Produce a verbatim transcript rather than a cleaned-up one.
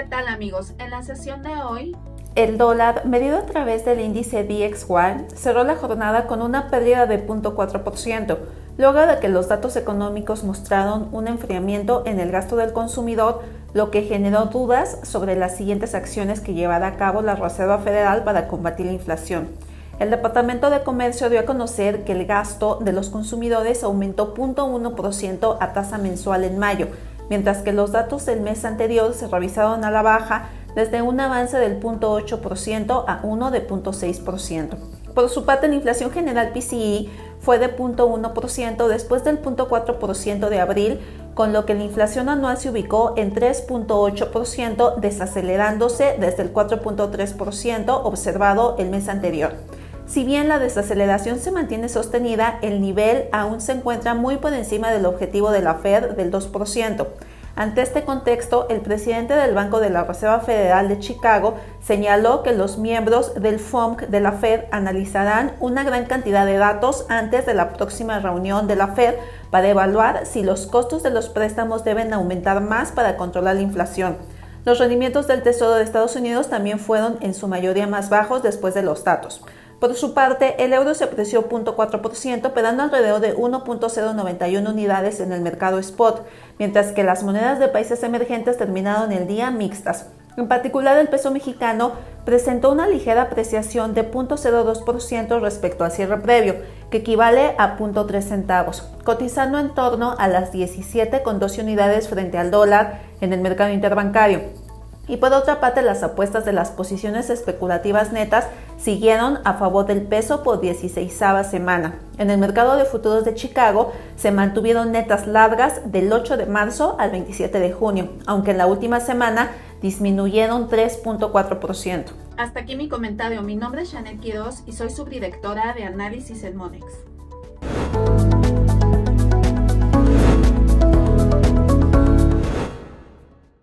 ¿Qué tal, amigos? En la sesión de hoy, el dólar, medido a través del índice D X Y, cerró la jornada con una pérdida de cero punto cuatro por ciento, luego de que los datos económicos mostraron un enfriamiento en el gasto del consumidor, lo que generó dudas sobre las siguientes acciones que llevará a cabo la Reserva Federal para combatir la inflación. El Departamento de Comercio dio a conocer que el gasto de los consumidores aumentó cero punto uno por ciento a tasa mensual en mayo, mientras que los datos del mes anterior se revisaron a la baja desde un avance del cero punto ocho por ciento a uno de cero punto seis por ciento. Por su parte, la inflación general P C E fue de cero punto uno por ciento después del cero punto cuatro por ciento de abril, con lo que la inflación anual se ubicó en tres punto ocho por ciento, desacelerándose desde el cuatro punto tres por ciento observado el mes anterior. Si bien la desaceleración se mantiene sostenida, el nivel aún se encuentra muy por encima del objetivo de la Fed del dos por ciento. Ante este contexto, el presidente del Banco de la Reserva Federal de Chicago señaló que los miembros del F O M C de la Fed analizarán una gran cantidad de datos antes de la próxima reunión de la Fed para evaluar si los costos de los préstamos deben aumentar más para controlar la inflación. Los rendimientos del Tesoro de Estados Unidos también fueron en su mayoría más bajos después de los datos. Por su parte, el euro se apreció cero punto cuatro por ciento, quedando alrededor de uno punto cero noventa y uno unidades en el mercado spot, mientras que las monedas de países emergentes terminaron el día mixtas. En particular, el peso mexicano presentó una ligera apreciación de cero punto cero dos por ciento respecto al cierre previo, que equivale a cero punto tres centavos, cotizando en torno a las diecisiete con doce unidades frente al dólar en el mercado interbancario. Y por otra parte, las apuestas de las posiciones especulativas netas siguieron a favor del peso por dieciseisava semana. En el mercado de futuros de Chicago se mantuvieron netas largas del ocho de marzo al veintisiete de junio, aunque en la última semana disminuyeron tres punto cuatro por ciento. Hasta aquí mi comentario. Mi nombre es Janet Quiroz y soy subdirectora de análisis en Monex.